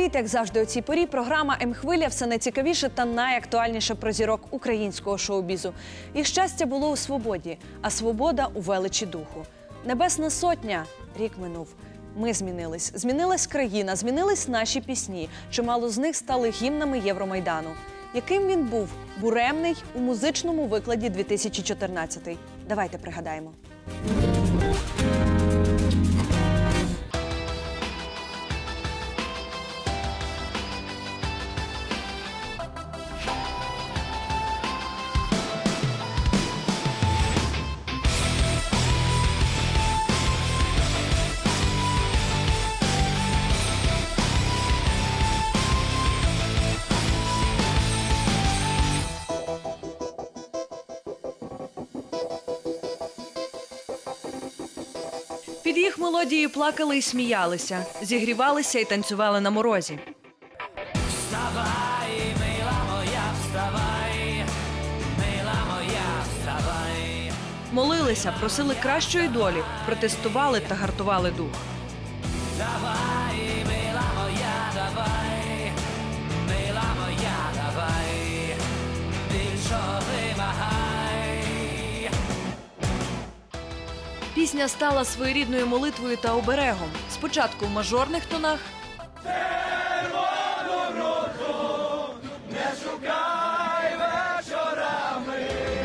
Привіт, як завжди у цій порі. Програма «М-хвиля» – все найцікавіше та найактуальніше про зірок українського шоу-бізу. Їх щастя було у свободі, а свобода у величі духу. Небесна сотня – рік минув. Ми змінились. Змінилась країна, змінились наші пісні. Чимало з них стали гімнами Євромайдану. Яким він був? Буремний у музичному викладі 2014. Давайте пригадаємо. Під їх мелодією плакали і сміялися, зігрівалися і танцювали на морозі. Вставай, мила моя, вставай, мила моя, вставай. Молилися, просили кращої долі, протестували та гартували дух. Давай, мила моя, давай, мила моя, давай, більше вимагай. Пісня стала своєрідною молитвою та оберегом. Спочатку в мажорних тонах, Не шукай вечорами.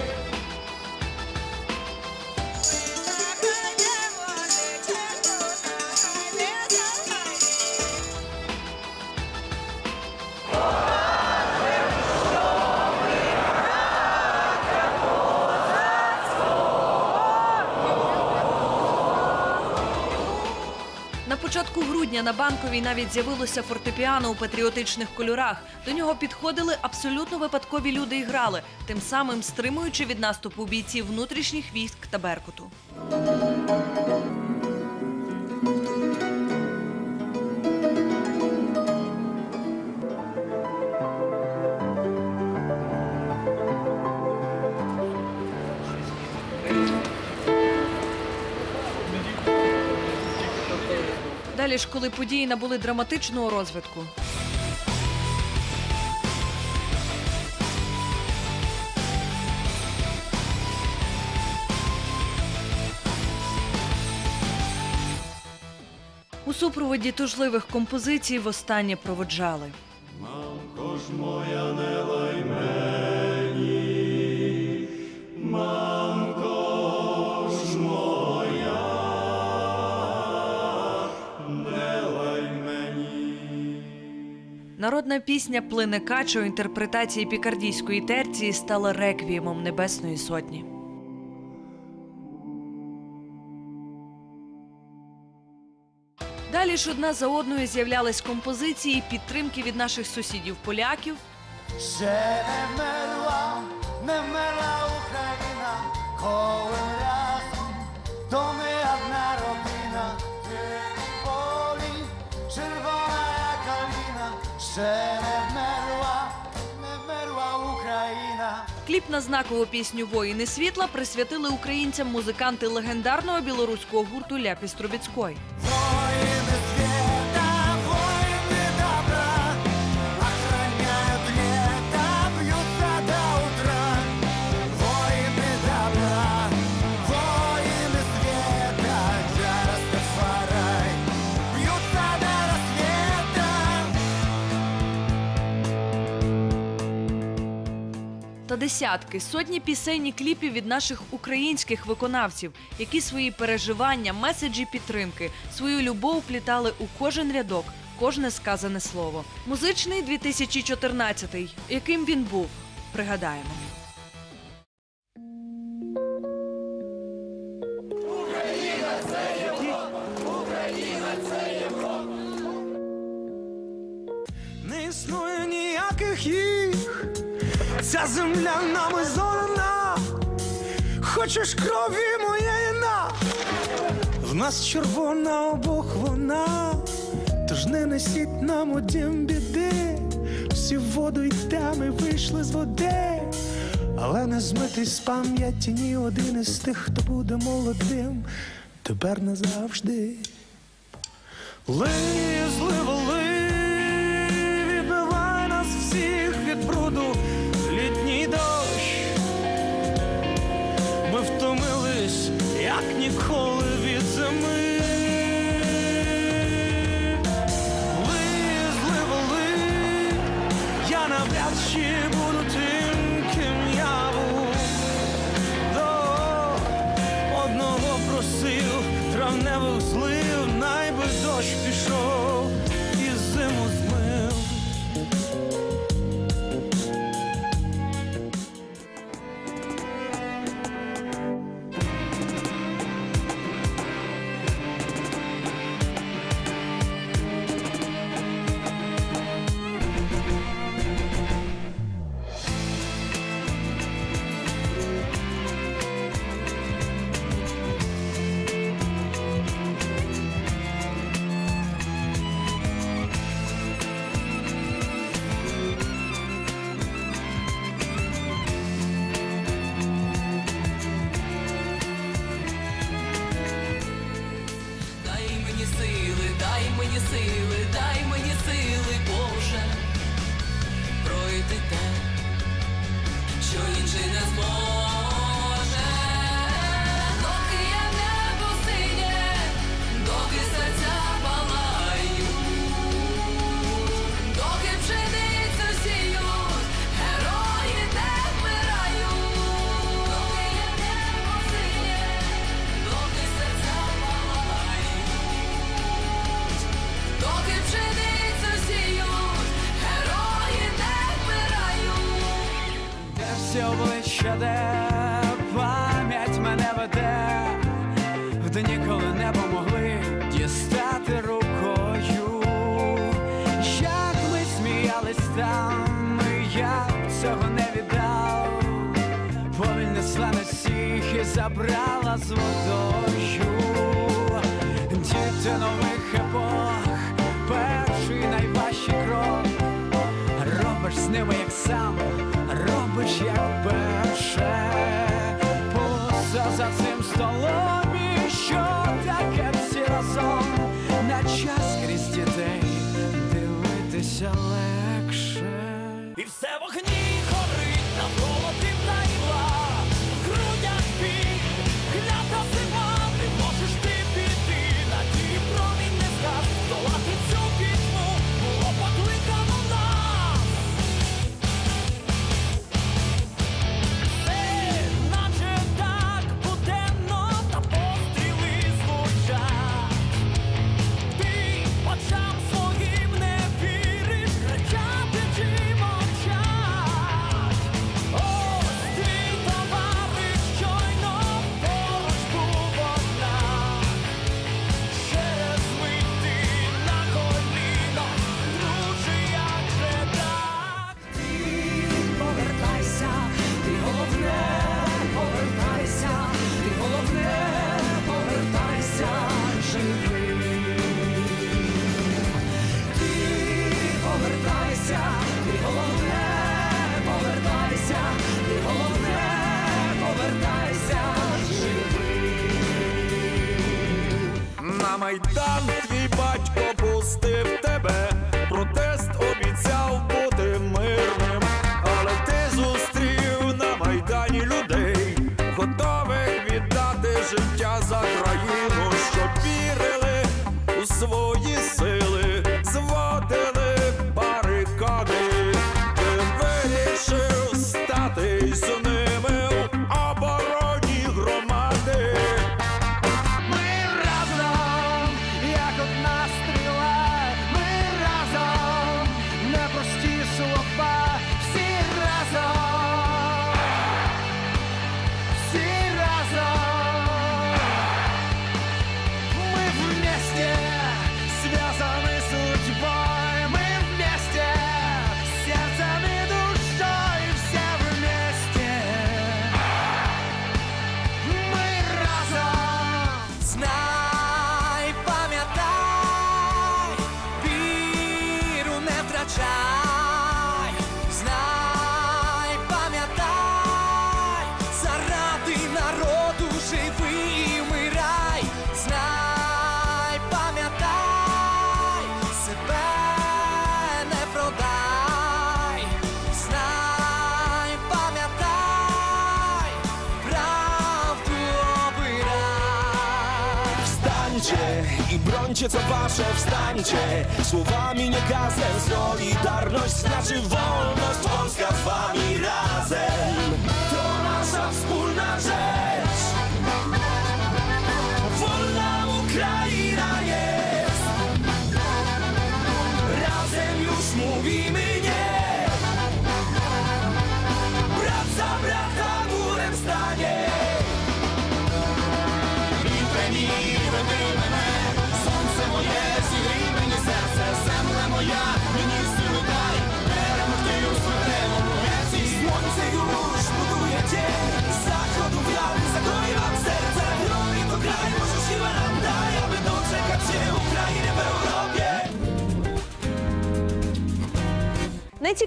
на початку грудня на Банковій навіть з'явилося фортепіано у патріотичних кольорах. До нього підходили абсолютно випадкові люди і грали, тим самим стримуючи від наступу бійців внутрішніх військ та Беркуту. Далі ж, коли події набули драматичного розвитку, у супроводі тужливих композицій востаннє проводжали. Мамко ж моя, не лай мені, мамко ж моя, не лай мені. Народна пісня «Плине кача» у інтерпретації пікардійської терції стала реквіємом Небесної Сотні. Далі ж одна за одною з'являлись композиції підтримки від наших сусідів-поляків, Ще не вмерла Україна, коли разом, то ми одна родина. В полі червона як калина, ще не вмерла Україна. кліп на знакову пісню «Воїни світла» присвятили українцям музиканти легендарного білоруського гурту «Ляпіс Трубецькой». Воины света, воины добра, охраняют лето, бьются до утра. Воины добра, воины света, для Растафарай, бьются до рассвета. Та десятки, сотні пісень і кліпів від наших українських виконавців, які свої переживання, меседжі підтримки, свою любов вплітали у кожен рядок, кожне сказане слово. Музичний 2014-й. Яким він був? Пригадаємо. Не існує ніяких їх, ця земля нами зорана. Хочеш крові моєї на? В нас червона обох вона, тож не несіть нам у дім біди. Всі в воду йдемо і вийшли з води, але не змитись з пам'яті ні один із тих, хто буде молодим тепер назавжди. Лий, злива, лий, жовтневих злив, найби дощ пішов і зиму змив. Дай мені сили, Боже, пройти те, що інший не зможе. Доки я небо синє, доки серця палають, доки пшеницю сіють, герої не вмирають. Доки я небо синє, доки серця палають, доки пшеницю сіють, герої не вмирають. Де всі обличчя, де пам'ять мене веде, в дні, коли не помогли дістати рукою. Як ми сміялись там, я б цього не віддав. Повіль несла нас всіх і забрала з водою. Діти нових епох, перший найважчий крок. Робиш з ними як сам, робиш як перше. Пуса за цим столом, і що таке всі разом. На час крізь дітей дивитися легше. І все в огні горить, навколо димна імла, в грудях біль, клята зима. Не можеш ти піти, надії промінь не згас, долати цю пітьму було покликано нас. Все, наче так буденно, та постріли звучать. Ти очам своїм не віриш, кричати чи мовчать. Ось твій товариш щойно поруч був однак. Через мить ти на колінах, друже, як же так? Ти повертайся, ти головне, повертайся, ти головне, повертайся, живий. Ти повертайся, ти головне, повертайся, ти головне, повертайся, живий. На Майдан твій батько пустив тебе, протест обіцяв бути мирним, але ти зустрів на Майдані людей, готових віддати життя за країну, щоб вірили у свої сили, зводили барикади. Ти вирішив стати з ними в обороні громади. Ми разом, як одна стріла, ми разом, непрості слова, всі разом, всі разом. Мы вместе связаны судьбой, мы вместе сердцем и душой, все вместе. Мы разом. Знай, пам'ятай, віру не втрачай. Знай, пам'ятай, заради народу живи і вмирай. Знай, пам'ятай, себе не продай. Знай, пам'ятай, правду обирай. Wstańcie i brońcie co wasze, wstańcie. Słowami nie gazem, solidarność znaczy wolność. Polska z wami razem, to nasza wspólna rzecz. Wolna Ukraina.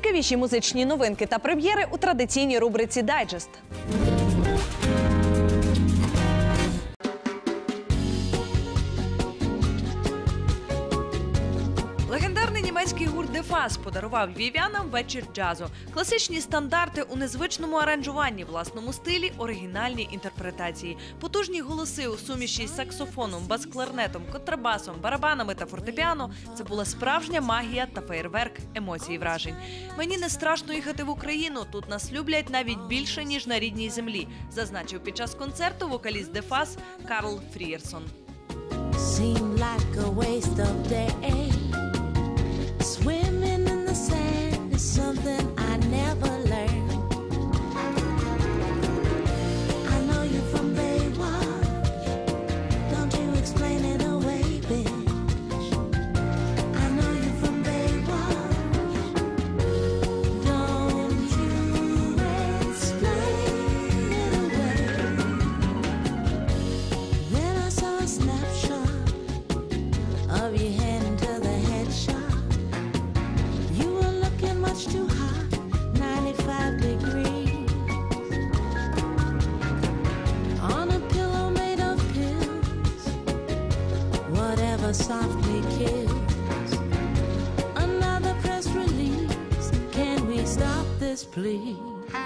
Найцікавіші музичні новинки та прем'єри у традиційній рубриці «Дайджест». Легендарний німецький гурт «Де Фас» подарував львів'янам вечір джазу. Класичні стандарти у незвичному аранжуванні, власному стилі, оригінальній інтерпретації. Потужні голоси у суміші із саксофоном, бас-кларнетом, контрабасом, барабанами та фортепіано – це була справжня магія та феєрверк емоцій і вражень. «Мені не страшно їхати в Україну, тут нас люблять навіть більше, ніж на рідній землі», зазначив під час концерту вокаліст «Де Фас» Карл Фрієрсон. Swimming in the sand is something I never learned. I know you from Baywatch. Don't you explain it away, bitch. I know you from Baywatch. Don't you explain it away. Then I saw a snapshot of your head into the headshot. Too hot, 95 degrees. On a pillow made of pills, whatever softly kills. Another press release, can we stop this please?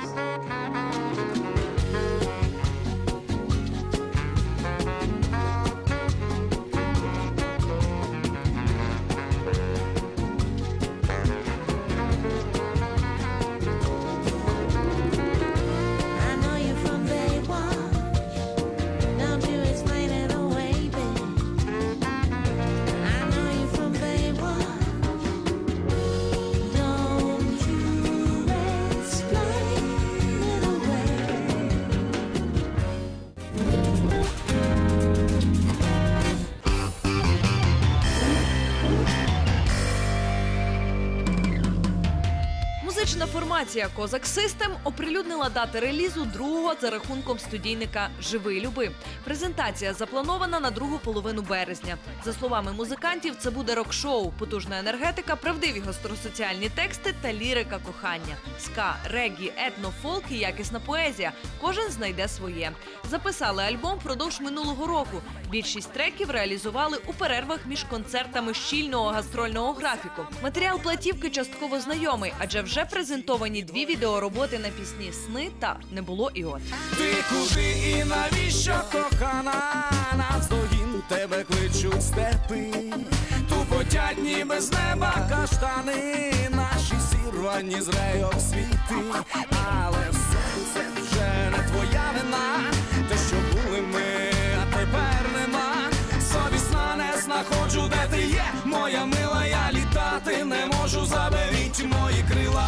Музична формація «Козак Систем» оприлюднила дати релізу другого за рахунком студійника «Живи люби». Презентація запланована на другу половину березня. За словами музикантів, це буде рок-шоу, потужна енергетика, правдиві гостросоціальні тексти та лірика кохання. Ска, регі, етно, фолк і якісна поезія. Кожен знайде своє. Записали альбом впродовж минулого року. Більшість треків реалізували у перервах між концертами щільного гастрольного графіку. Матеріал платівки частково знайомий, адже вже презентовані 2 відеороботи на пісні «Сни» та «Не було і от». Ти куди і навіщо, кохана? Навздогін тебе кличуть степи. Тупотять ніби з неба каштани, наші зірвані з рейок світи. Але все це вже не твоя вина, те, що були ми, а тепер нема. Собі сна не знаходжу, де ти є, моя мила, я літати не можу, заберіть мої крила.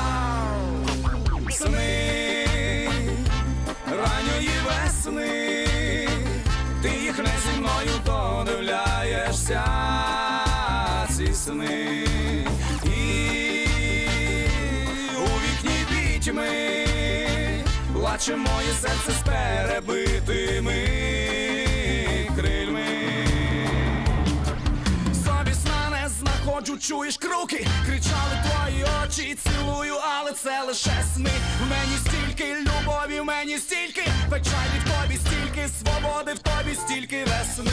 Сни ранньої весни, ти їх не зі мною додивляєшся, ці сни. І у вікні пітьми плаче моє серце з перебитими крильми. Собі сна не знаходжу, чуєш круки, кричали твої очі, цілую, але це лише сни. В мені стільки любові, в мені стільки печалі, в тобі стільки свободи, в тобі стільки весни.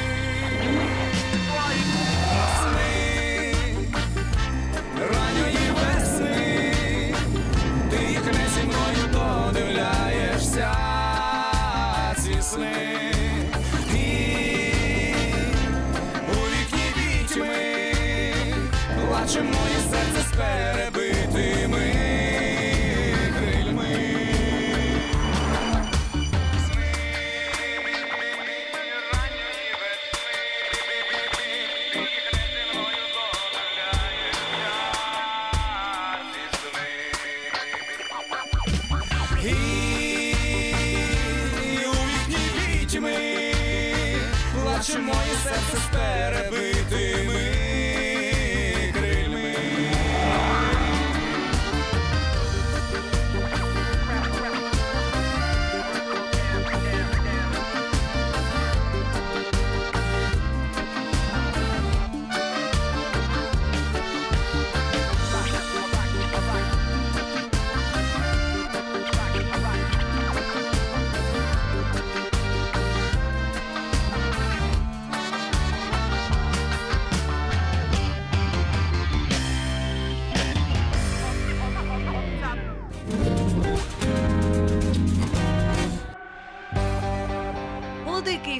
Сни ранньої весни, ти їх не зі мною додивляєшся, ці сни. Плаче моє серце з перебитими крильми. Ранньої весни, їх не зі мною додивляєшся, ці сни. І у вікні пітьми плаче моє серце з перебитими.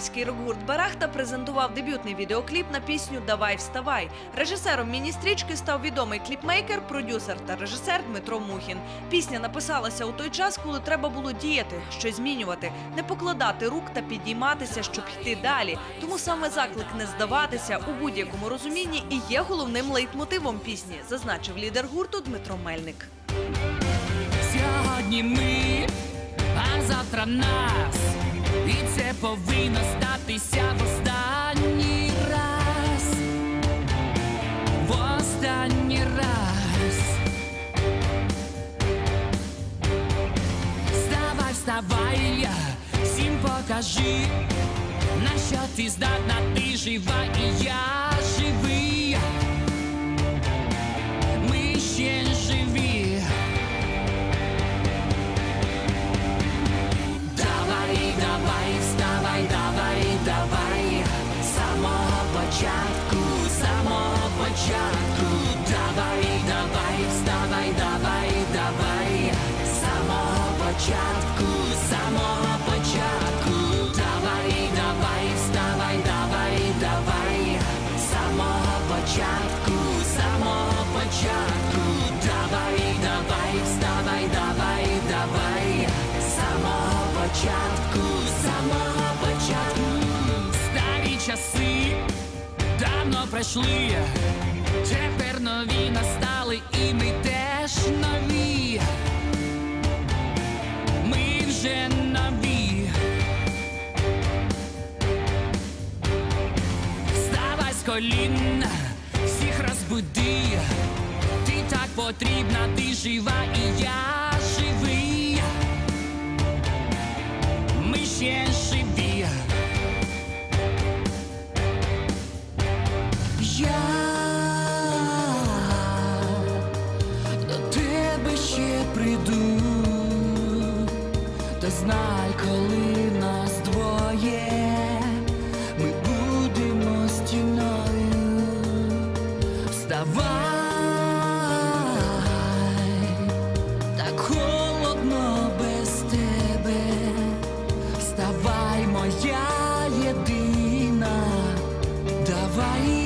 київський рок-гурт «Барахта» презентував дебютний відеокліп на пісню «Давай, вставай». Режисером міні-стрічки став відомий кліпмейкер, продюсер та режисер Дмитро Мухін. Пісня написалася у той час, коли треба було діяти, щось змінювати, не покладати рук та підійматися, щоб йти далі. Тому саме заклик не здаватися у будь-якому розумінні і є головним лейтмотивом пісні, зазначив лідер гурту Дмитро Мельник. Сьогодні ми, а завтра нас. І це повинно статися в останній раз. В останній раз. Вставай, вставай, всім покажи, на що ти здатна, ти жива і я живий. Ми ще живі. Давай, давай, вставай, давай, давай. З самого початку, з самого початку. Давай, давай, вставай, давай, давай. З самого початку, з самого початку. Давай, давай, вставай, давай, давай. З самого початку, з самого початку. Давай, давай, вставай, давай, давай. З самого початку, з самого початку. Старі часи давно пройшли, тепер нові настали, і ми теж нові. Ми вже нові. Вставай з колін, всіх розбуди. Ти так потрібна, ти жива і я живий. Ми ще живі. Я до тебе ще прийду. Та знай, коли нас двоє, ми будемо стіною. Вставай, так холодно без тебе. Вставай, моя єдина, давай.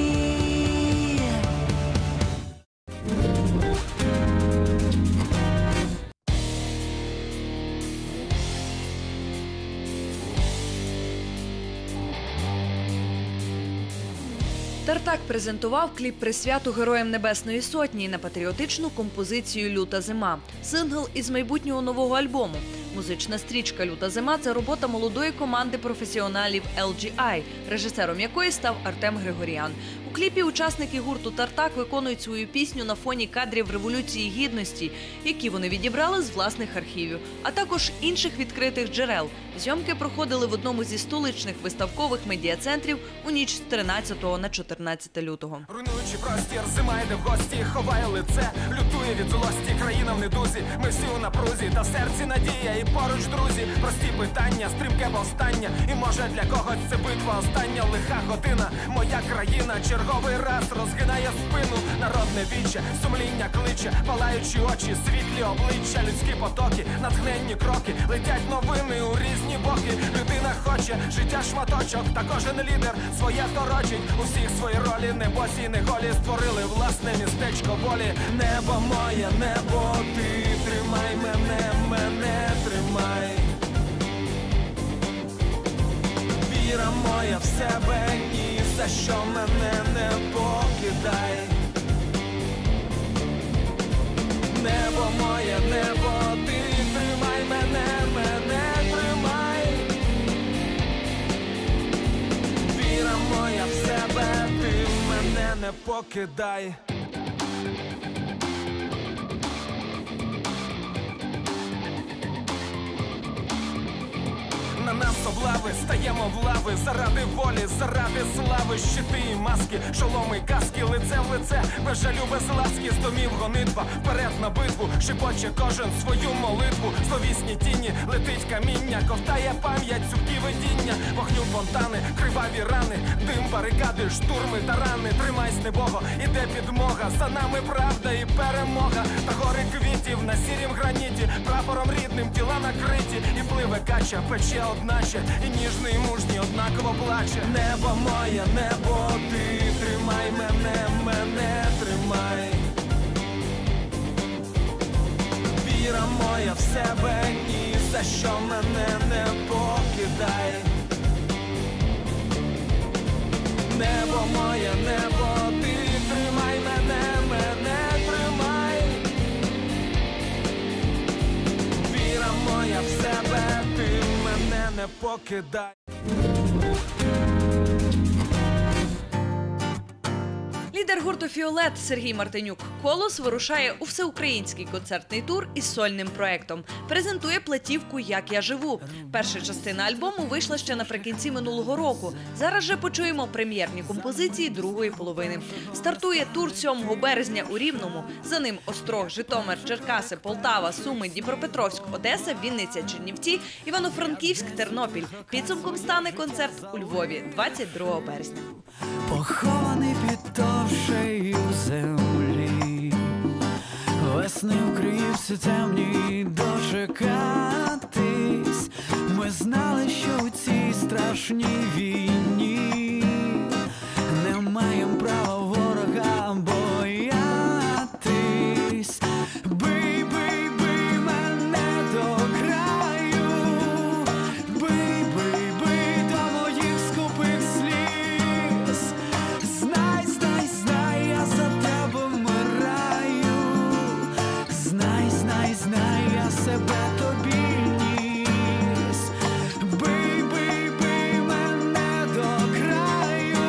Тартак презентував кліп присвяту Героям Небесної Сотні на патріотичну композицію «Люта зима». Сингл із майбутнього нового альбому. Музична стрічка «Люта зима» – це робота молодої команди професіоналів LGI, режисером якої став Артем Григоріан. У кліпі учасники гурту «Тартак» виконують свою пісню на фоні кадрів Революції Гідності, які вони відібрали з власних архівів, а також інших відкритих джерел. Зйомки проходили в одному зі столичних виставкових медіа-центрів у ніч з 13 на 14 лютого. Руйнуючи простір, зима йде в гості, ховає лице, лютує від злості, країна в недузі, ми всі у напрузі, та в серці надія і поруч друзі. Прості питання, стрімке повстання, і може для когось це битва остання. Лиха година, моя країна черговий раз розгинає спину. Народне віче, сумління кличе, палаючі очі, світлі обличчя, людські потоки, натхненні кроки, летять новини у різні боки. Людина хоче життя шматочок, та кожен лідер своє торочить. У всіх свої ролі, не босі, не голі, створили власне містечко волі. Небо моє, небо ти, тримай мене, мене тримай. Віра моя в себе, ні за що мене не покидай. Небо моє, небо ти, тримай мене, мене тримай. Віра моя в себе, ти мене не покидай. На нас облави, стаємо в лави, заради волі, заради слави, щити і маски, шоломи, каски, лице в лице, без жалю, без ласки, з домів гонитва, вперед на битву, шепоче кожен свою молитву, зловісні тіні, летить каміння, ковтає пам'ять, цупкі видіння, вогню фонтани, криваві рани, дим барикади, штурми та рани, тримайсь небого, іде підмога, за нами правда і перемога, та гори квітів на сірім граніті, прапором рідним, тіла накриті, і пливе кача, пече одначе, і ніжний, і мужній однаково плаче. Небо моє, небо, ти тримай мене, мене тримай. Віра моя в себе, ні за що мене не покидай. Небо моє, небо, ти тримай мене, мене тримай. Віра моя в себе, ти мене не покидай. Лідер гурту «Фіолет» Сергій Мартинюк «Колос» вирушає у всеукраїнський концертний тур із сольним проектом. Презентує платівку «Як я живу». Перша частина альбому вийшла ще наприкінці минулого року. Зараз же почуємо прем'єрні композиції другої половини. Стартує тур 7 березня у Рівному. За ним Острог, Житомир, Черкаси, Полтава, Суми, Дніпропетровськ, Одеса, Вінниця, Чернівці, Івано-Франківськ, Тернопіль. Підсумком стане концерт у Львові 22 березня. Похований під товщею землі, весни в Криївці темній дочекатись. Ми знали, що у цій страшній війні не маємо права ворога боятись. Бий, бий, бий мене до краю, бий, бий, бий до моїх скупих сліз. Знай, знай, знай, я за тебе вмираю. Знай, знай, знай, я себе тобі ніс. Бий, бий, бий мене до краю,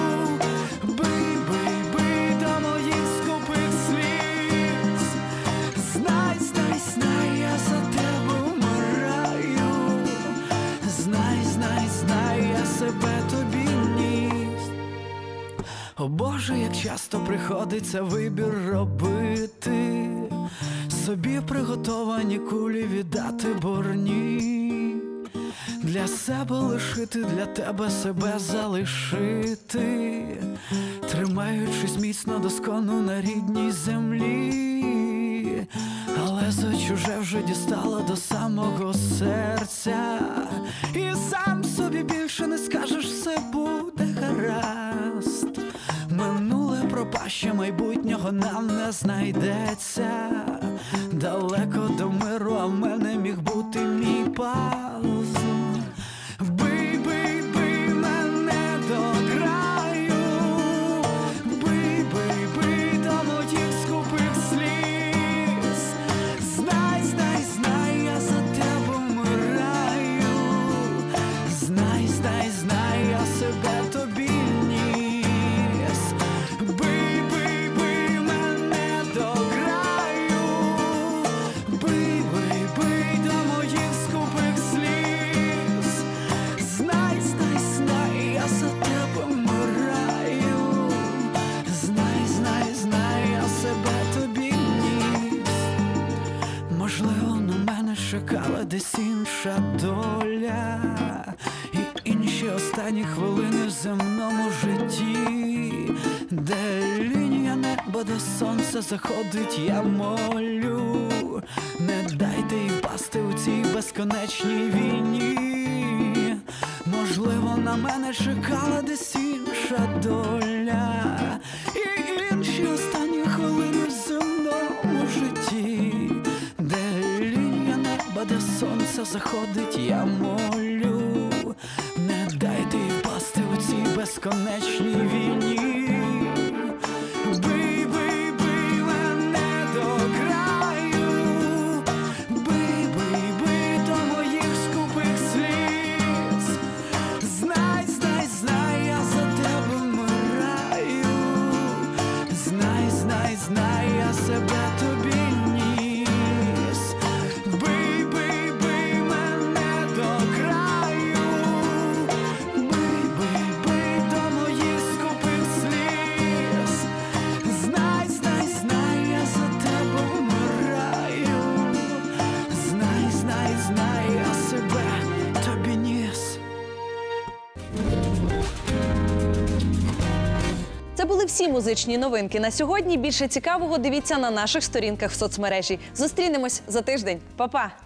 бий, бий, бий до моїх скупих сліз. Знай, знай, знай, я за тебе вмираю. Знай, знай, знай, я себе тобі ніс. О Боже, як часто приходиться вибір робити, собі приготовані кулі віддати борні, для себе лишити, для тебе себе залишити, тримаючись міцно доскону на рідній землі. Але за чуже вже дістало до самого серця, і сам собі більше не скажеш, все буде гаразд. Минуле пропаще, майбутнього нам не знайдеться. Далеко до миру, а в мене міг бути мій паз. Бий, бий, бий мене до краю, бий, бий, бий до моїх скупих сліз. Знай, знай, знай, я за тебе вмираю. Знай, знай, знай, я себе тобі ніс. Бий, бий, бий мене до краю, бий, бий, бий до моїх скупих сліз. Знай, знай, знай, я за тебе вмираю. Знай, знай, знай, я себе тобі ніс. Можливо, на мене чекала десь інша доля, і інші останні хвилини в земному житті, де лінія неба, де сонце заходить, я молю, не дайте їй впасти у цій безконечній війні. Можливо, на мене чекала десь інша доля, і інші останні хвилини в земному житті, де лінія неба, де сонце заходить, я молю, не дайте їй впасти у цій безконечній війні. Бий, бий, бий мене до краю, бий, бий, бий до моїх скупих сліз. Знай, знай, знай, я за тебе вмираю. Знай, знай, знай, я себе тобі ніс. Бий, бий, бий мене до краю, бий, бий, бий до моїх скупих сліз. Знай, знай, знай, я за тебе вмираю. Знай, знай, знай, я себе тобі ніс. Це були всі музичні новинки на сьогодні. Більше цікавого дивіться на наших сторінках в соцмережі. Зустрінемось за тиждень. Па-па!